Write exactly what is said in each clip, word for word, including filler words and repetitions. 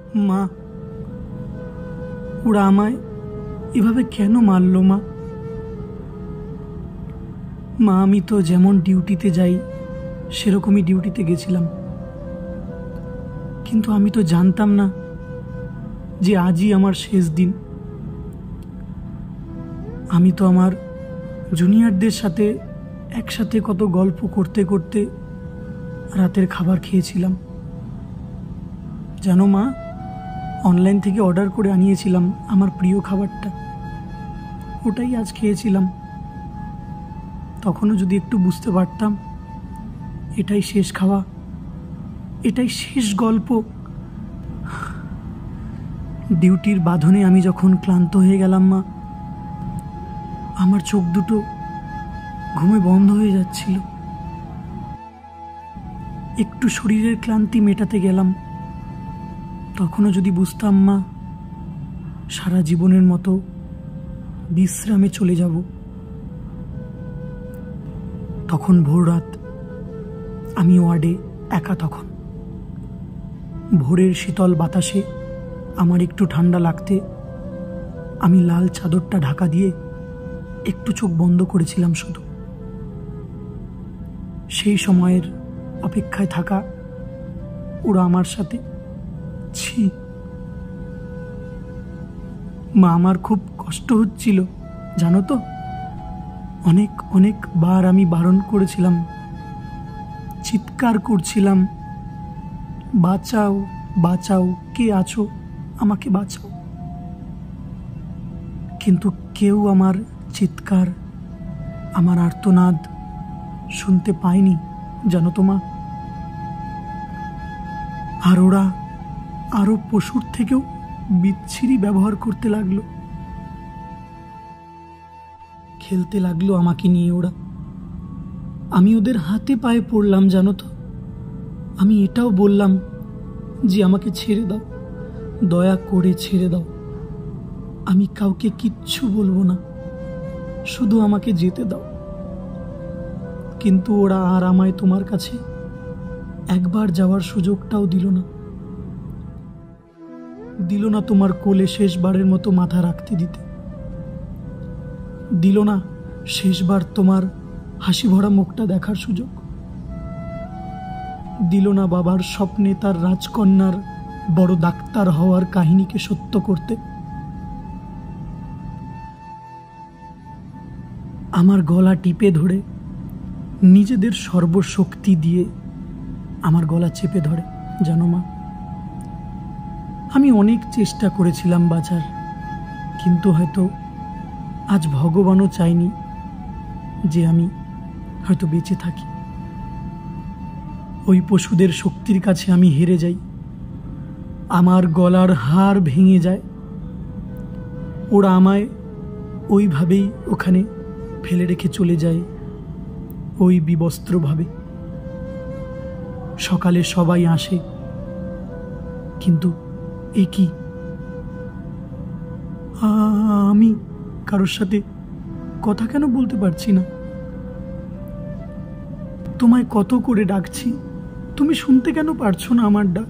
মা, ওরা আমায় এভাবে কেন মারলো? মা মা আমি তো যেমন ডিউটিতে যাই সেরকমই ডিউটিতে গেছিলাম, কিন্তু আমি তো জানতাম না যে আজই আমার শেষ দিন। আমি তো আমার জুনিয়রদের সাথে একসাথে কত গল্প করতে করতে রাতের খাবার খেয়েছিলাম। জানো মা, অনলাইন থেকে অর্ডার করে আনিয়েছিলাম আমার প্রিয় খাবারটা, ওটাই আজ খেয়েছিলাম। তখনও যদি একটু বুঝতে পারতাম এটাই শেষ খাওয়া, এটাই শেষ গল্প। ডিউটির বাঁধনে আমি যখন ক্লান্ত হয়ে গেলাম মা, আমার চোখ দুটো ঘুমে বন্ধ হয়ে যাচ্ছিল। একটু শরীরের ক্লান্তি মেটাতে গেলাম, তখনও যদি বুঝতাম মা সারা জীবনের মতো বিশ্রামে চলে যাব। তখন ভোর রাত, আমি ওয়ার্ডে একা। তখন ভোরের শীতল বাতাসে আমার একটু ঠান্ডা লাগতে আমি লাল চাদরটা ঢাকা দিয়ে একটু চোখ বন্ধ করেছিলাম শুধু। সেই সময়ের অপেক্ষায় থাকা ওরা আমার সাথে। ছি মা, আমার খুব কষ্ট হচ্ছিল জানো তো। অনেক অনেক বার আমি বারণ করেছিলাম, চিৎকার করছিলাম, বাঁচাও বাঁচাও, কে আছো, আমাকে বাঁচাও। কিন্তু কেউ আমার চিৎকার, আমার আর্তনাদ শুনতে পায়নি জানো তো মা। আর ওরা আরো পশুর থেকেও বিচ্ছিরি ব্যবহার করতে লাগলো, খেলতে লাগলো আমাকে নিয়ে ওরা। আমি ওদের হাতে পায়ে পড়লাম জানো তো। আমি এটাও বললাম যে আমাকে ছেড়ে দাও, দয়া করে ছেড়ে দাও, আমি কাউকে কিচ্ছু বলবো না, শুধু আমাকে যেতে দাও। কিন্তু ওরা আর আমায় তোমার কাছে একবার যাওয়ার সুযোগটাও দিল না, দিল না তোমার কোলে শেষবারের মতো মাথা রাখতে দিতে, দিল না শেষবার তোমার হাসি ভরা মুখটা দেখার সুযোগ, দিল না বাবার স্বপ্নে তার রাজকন্যার বড় ডাক্তার হওয়ার কাহিনীকে সত্য করতে। আমার গলা টিপে ধরে নিজেদের সর্বশক্তি দিয়ে আমার গলা চেপে ধরে জানো মা। আমি অনেক চেষ্টা করেছিলাম বাঁচার, কিন্তু হয়তো আজ ভগবানও চাইনি যে আমি হয়তো বেঁচে থাকি। ওই পশুদের শক্তির কাছে আমি হেরে যাই, আমার গলার হাড় ভেঙে যায়। ওরা আমায় ওইভাবেই ওখানে ফেলে রেখে চলে যায়, ওই বিবস্ত্রভাবে। সকালে সবাই আসে, কিন্তু এ কি, আমি কারোর সাথে কথা কেন বলতে পারছি না? তোমায় কত করে ডাকছি, তুমি শুনতে কেন পারছো না আমার ডাক?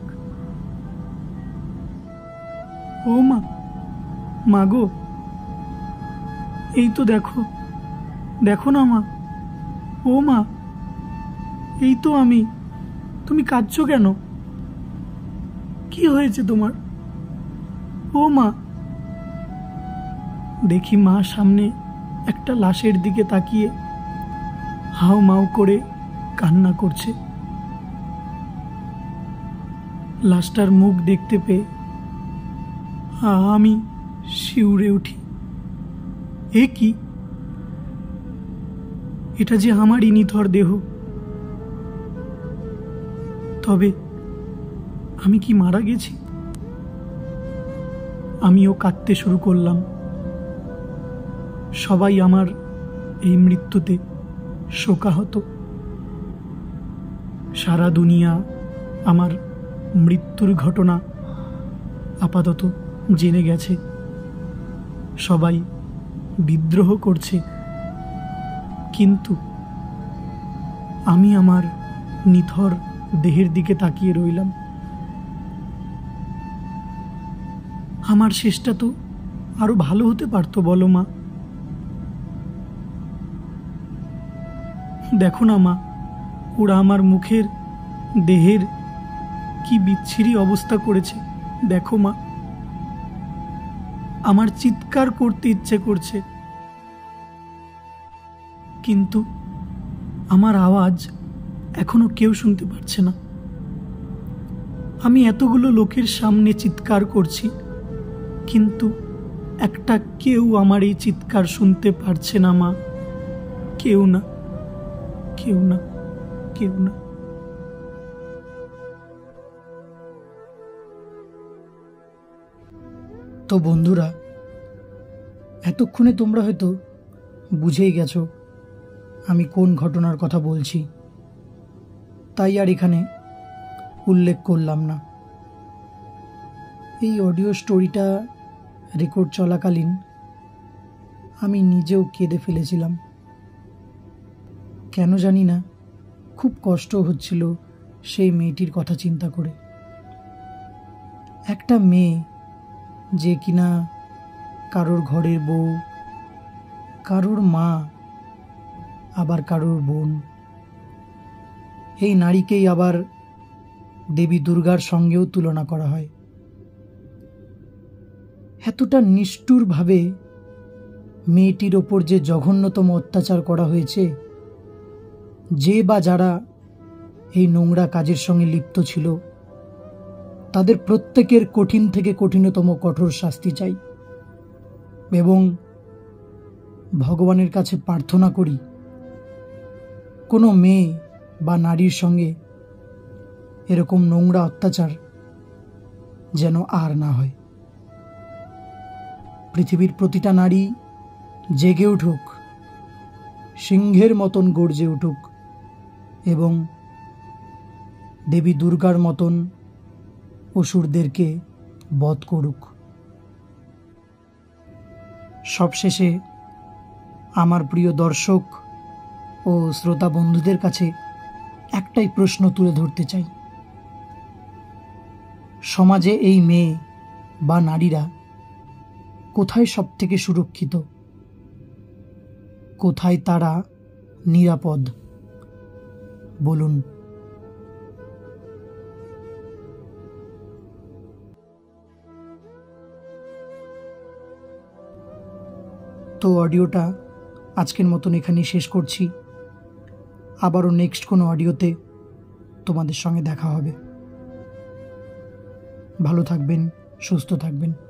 ও মা, মা গো, এই তো দেখো, দেখো না মা, ও মা, এই তো আমি, তুমি কাঁদছো কেন? কি হয়েছে তোমার? ও মা। দেখি মা সামনে একটা লাশের দিকে তাকিয়ে হাউ মাউ করে কান্না করছে। লাশটার মুখ দেখতে পেয়ে আমি শিউরে উঠি। এ কি, এটা যে আমারই নিথর দেহ। তবে আমি কি মারা গেছি? আমিও কাঁদতে শুরু করলাম। সবাই আমার এই মৃত্যুতে শোকাহত। সারা দুনিয়া আমার মৃত্যুর ঘটনা আপাতত জেনে গেছে। সবাই বিদ্রোহ করছে, কিন্তু আমি আমার নিথর দেহের দিকে তাকিয়ে রইলাম। আমার শেষটা তো আরো ভালো হতে পারতো বলো মা। দেখো না মা, ওরা আমার মুখের, দেহের কি বিচ্ছিরি অবস্থা করেছে। দেখো মা, আমার চিৎকার করতে ইচ্ছে করছে, কিন্তু আমার আওয়াজ এখনো কেউ শুনতে পারছে না। আমি এতগুলো লোকের সামনে চিৎকার করছি, কিন্তু একটা কেউ আমার এই চিৎকার শুনতে পারছে না মা। কেউ না, কেউ না, কেউ না। তো বন্ধুরা, এতক্ষণে তোমরা হয়তো বুঝেই গেছো আমি কোন ঘটনার কথা বলছি, তাই আর এখানে উল্লেখ করলাম না। এই অডিও স্টোরিটা রেকর্ড চলাকালীন আমি নিজেও কেঁদে ফেলেছিলাম। কেন জানি না, খুব কষ্ট হচ্ছিল সেই মেয়েটির কথা চিন্তা করে। একটা মেয়ে যে কিনা কারোর ঘরের বউ, কারোর মা, আবার কারোর বোন। এই নারীকেই আবার দেবী দুর্গার সঙ্গেও তুলনা করা হয়। এতটা নিষ্ঠুরভাবে মেয়েটির ওপর যে জঘন্যতম অত্যাচার করা হয়েছে, যে বা যারা এই নোংরা কাজের সঙ্গে লিপ্ত ছিল, তাদের প্রত্যেকের কঠিন থেকে কঠিনতম কঠোর শাস্তি চাই এবং ভগবানের কাছে প্রার্থনা করি কোনো মেয়ে বা নারীর সঙ্গে এরকম নোংরা অত্যাচার যেন আর না হয়। পৃথিবীর প্রতিটা নারী জেগে উঠুক, সিংহের মতন গর্জে উঠুক এবং দেবী দুর্গার মতন অসুরদেরকে বধ করুক। সবশেষে আমার প্রিয় দর্শক ও শ্রোতা বন্ধুদের কাছে একটাই প্রশ্ন তুলে ধরতে চাই। সমাজে এই মেয়ে বা নারীরা কোথায় সব থেকে সুরক্ষিত? কোথায় তারা নিরাপদ? বলুন। তো অডিওটা আজকের মতন এখানেই শেষ করছি। আবারও নেক্সট কোনো অডিওতে তোমাদের সঙ্গে দেখা হবে। ভালো থাকবেন, সুস্থ থাকবেন।